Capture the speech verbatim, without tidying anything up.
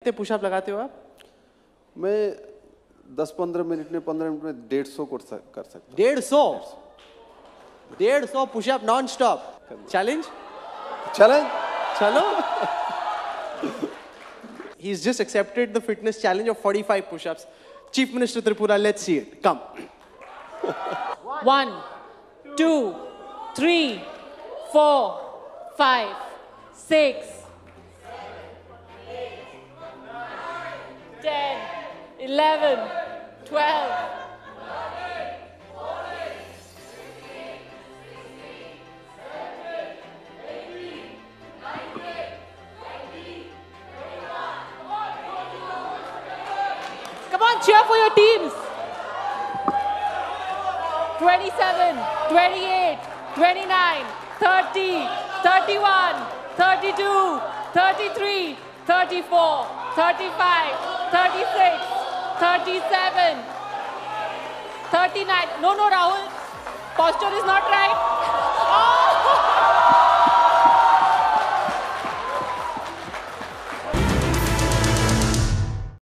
कितने पुशअप लगाते हो आप? मैं दस पंद्रह मिनट में पंद्रह मिनट में डेढ़ सौ कर सकता हूँ। डेढ़ सौ डेढ़ सौ पुशअप नॉन स्टॉप। चैलेंज चलें चलो। He's just accepted the fitness challenge of forty-five push-ups. Chief Minister Tripura, let's see it. Come. One, two, three, four, five, six, ten, eleven, twelve. Come on, cheer for your teams. twenty-seven, twenty-eight, twenty-nine, thirty, thirty-one, thirty-two, thirty-three, thirty-four, thirty-five, thirty-six, thirty-seven, thirty-nine. No, no, Rahul. Posture is not right. Oh!